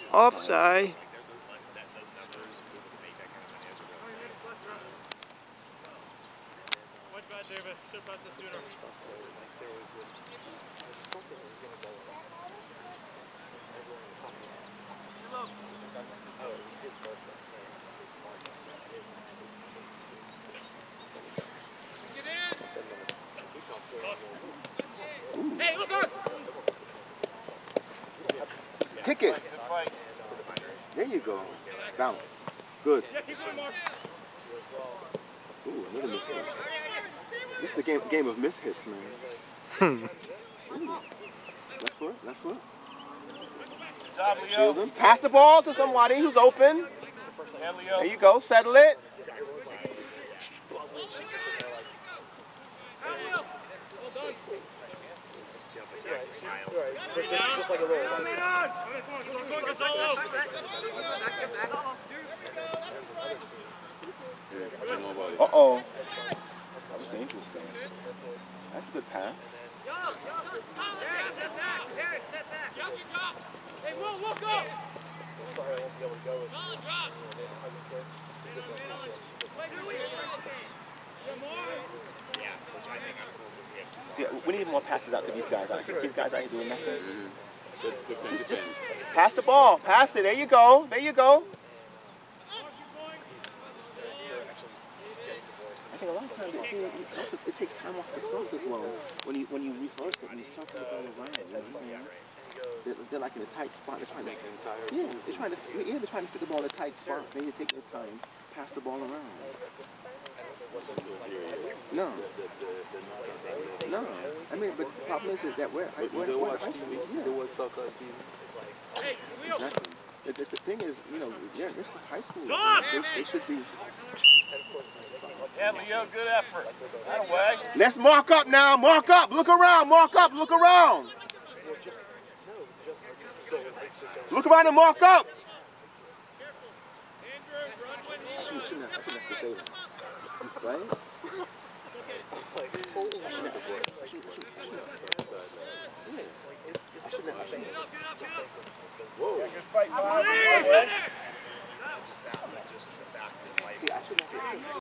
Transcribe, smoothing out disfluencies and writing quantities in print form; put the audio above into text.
Offside. Hey, look up! Kick it. There you go. Bounce. Good. Ooh, another miss hit. This is a game of miss hits, man. Ooh. Left foot, left foot. Shield him. Pass the ball to somebody who's open. There you go. Settle it. Just like a roll. Uh-oh. That was dangerous, though. That's a good pass. Hey, Will, look up! Sorry, I won't be able to go with See, we need more passes out to these guys. These guys ain't doing nothing. Just pass the ball. Pass it. There you go. There you go. I think a lot of times it takes time off the clock as well. When you reverse it and you start to go around. They're like in a tight spot. They're trying to they're trying to fit the ball in a tight spot. Then you take your time, pass the ball around. No. I mean, but the problem is that we're high school. Exactly. The thing is, you know, this is high school. They should be. Yeah, Leo, good effort. That way. Let's mark up now. Mark up. Look around. Mark up. Look around. Look around and mark up. I shouldn't have to say that. Right? I shouldn't have to say that. Whoa. Good fight, Bob. See, I shouldn't have to say that.